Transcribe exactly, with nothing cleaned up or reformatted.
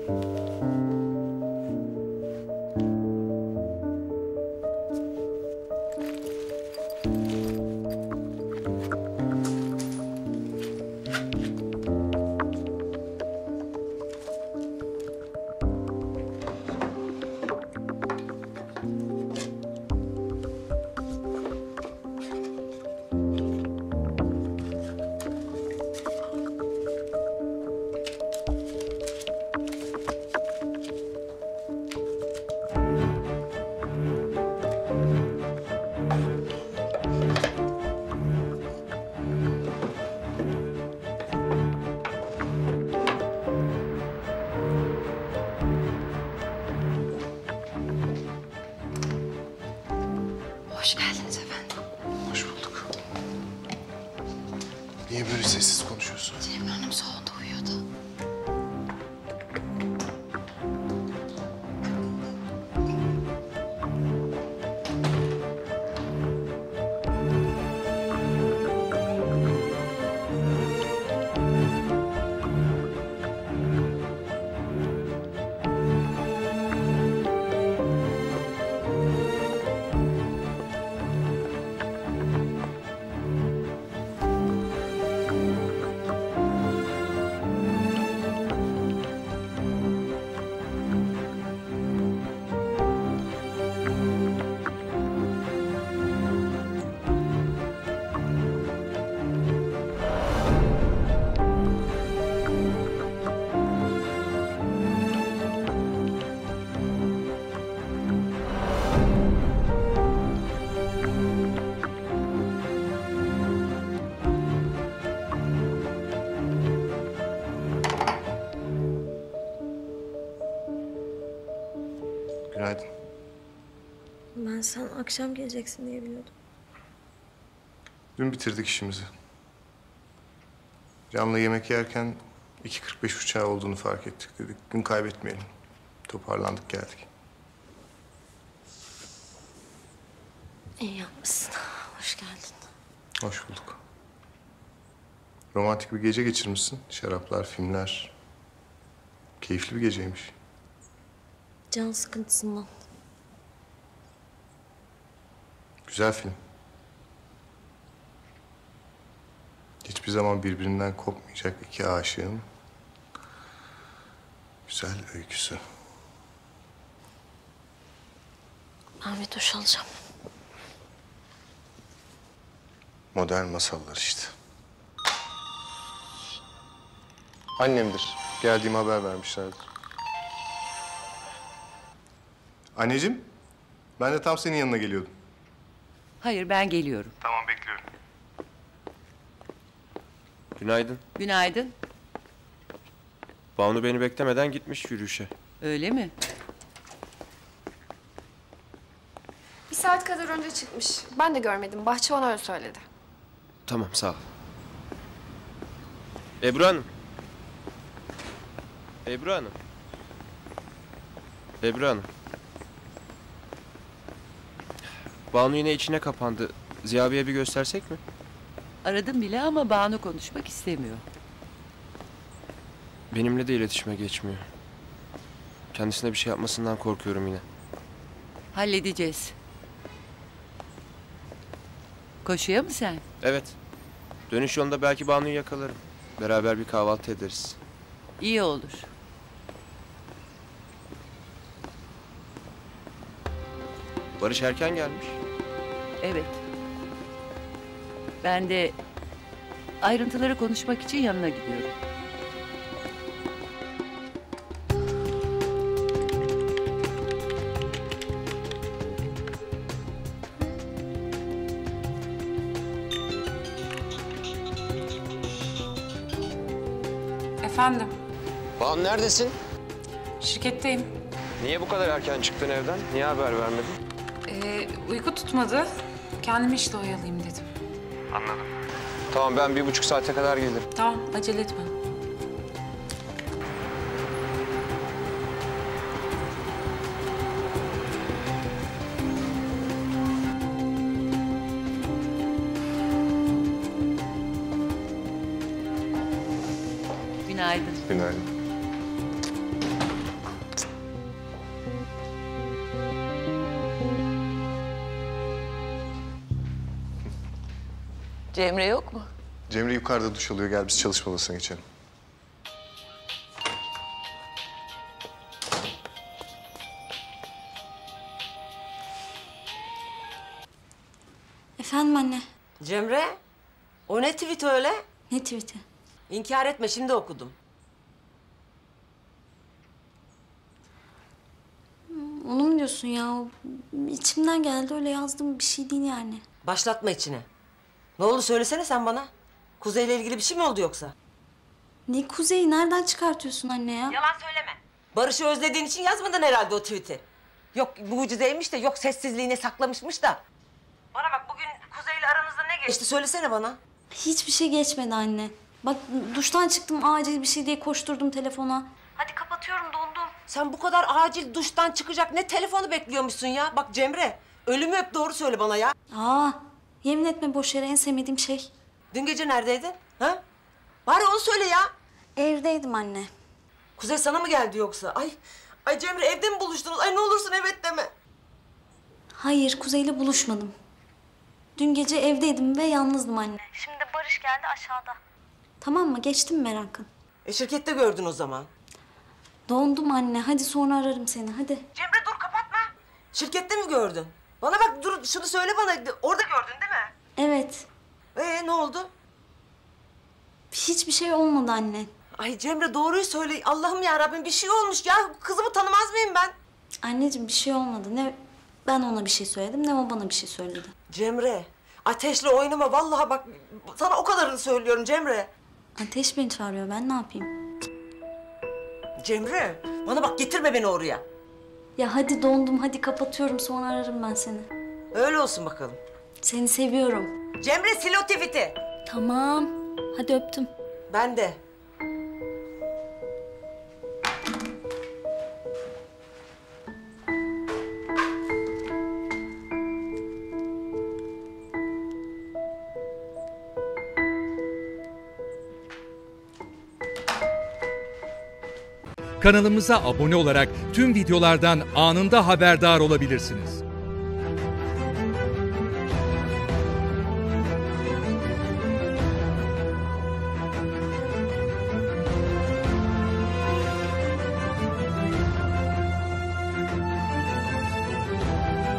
Hoş geldiniz efendim. Hoş bulduk. Niye böyle sessiz konuşuyorsun? Cemre Hanım salonda uyuyordu. Günaydın. Ben sen akşam geleceksin diye biliyordum. Dün bitirdik işimizi. Can'la yemek yerken iki kırk beş uçağı olduğunu fark ettik dedik. Gün kaybetmeyelim. Toparlandık geldik. İyi yapmışsın. Hoş geldin. Hoş bulduk. Romantik bir gece geçirmişsin. Şaraplar, filmler. Keyifli bir geceymiş. Can sıkıntısından. Güzel film. Hiçbir zaman birbirinden kopmayacak iki aşığın güzel öyküsü. Ben bir duş alacağım. Modern masallar işte. Annemdir. Geldiğimi haber vermişlerdir. Anneciğim, ben de tam senin yanına geliyordum. Hayır, ben geliyorum. Tamam, bekliyorum. Günaydın. Günaydın. Banu beni beklemeden gitmiş yürüyüşe. Öyle mi? Bir saat kadar önce çıkmış. Ben de görmedim. Bahçıvan öyle söyledi. Tamam, sağ ol. Ebru Hanım. Ebru Hanım. Ebru Hanım. Banu yine içine kapandı. Ziya abiye bir göstersek mi? Aradım bile ama Banu konuşmak istemiyor. Benimle de iletişime geçmiyor. Kendisine bir şey yapmasından korkuyorum yine. Halledeceğiz. Koşuyor mu sen? Evet. Dönüş yolunda belki Banu'yu yakalarım. Beraber bir kahvaltı ederiz. İyi olur. Barış erken gelmiş. Evet. Ben de ayrıntıları konuşmak için yanına gidiyorum. Efendim, Banu neredesin? şirketteyim. Niye bu kadar erken çıktın evden? Niye haber vermedin? Ee, uyku tutmadı. Kendimi işle oyalayayım dedim. Tamam, ben bir buçuk saate kadar gelirim. Tamam, acele etme. Günaydın. Günaydın. Cemre yok mu? Cemre yukarıda duş alıyor. Gel biz çalışma odasına geçelim. Efendim anne. Cemre, o ne tweet öyle? Ne tweet'i? İnkar etme, şimdi okudum. Onu mu diyorsun ya? O İçimden geldi öyle yazdım bir şey değil yani. Başlatma içine. Ne oldu söylesene sen bana. Kuzey'le ilgili bir şey mi oldu yoksa? Ne Kuzey'i nereden çıkartıyorsun anne ya? Yalan söyleme. Barış'ı özlediğin için yazmadın herhalde o tweet'i. Yok mucizeymiş de yok sessizliğine saklamışmış da. Bana bak bugün Kuzey'le aranızda ne geçti söylesene bana. Hiçbir şey geçmedi anne. Bak duştan çıktım acil bir şey diye koşturdum telefona. Hadi kapatıyorum dondum. Sen bu kadar acil duştan çıkacak ne telefonu bekliyormuşsun ya? Bak Cemre, ölümü öp doğru söyle bana ya. Aa, yemin etme boş yere en sevmediğim şey. Dün gece neredeydin? Ha? Bari onu söyle ya. Evdeydim anne. Kuzey sana mı geldi yoksa? Ay, ay Cemre evde mi buluştunuz? Ay ne olursun evet deme. Hayır Kuzey'le buluşmadım. Dün gece evdeydim ve yalnızdım anne. Şimdi Barış geldi aşağıda. Tamam mı? Geçtim merakın. E şirkette gördün o zaman. Dondum anne. Hadi sonra ararım seni. Hadi. Cemre dur kapatma. Şirkette mi gördün? Bana bak dur şunu söyle bana. Orada gördün değil mi? Evet. Ee ne oldu? Hiçbir şey olmadı anne. Ay Cemre doğruyu söyle. Allah'ım ya Rabbim bir şey olmuş ya. Kızımı tanımaz mıyım ben? Anneciğim bir şey olmadı. Ne ben ona bir şey söyledim ne o bana bir şey söyledi. Cemre ateşle oynama. Vallahi bak sana o kadarını söylüyorum Cemre. Ateş beni çağırıyor. Ben ne yapayım? Cemre bana bak getirme beni oraya. Ya hadi dondum. Hadi kapatıyorum. Sonra ararım ben seni. Öyle olsun bakalım. Seni seviyorum. Cemre sil o tweet'i. Tamam. Hadi öptüm. Ben de. Kanalımıza abone olarak tüm videolardan anında haberdar olabilirsiniz.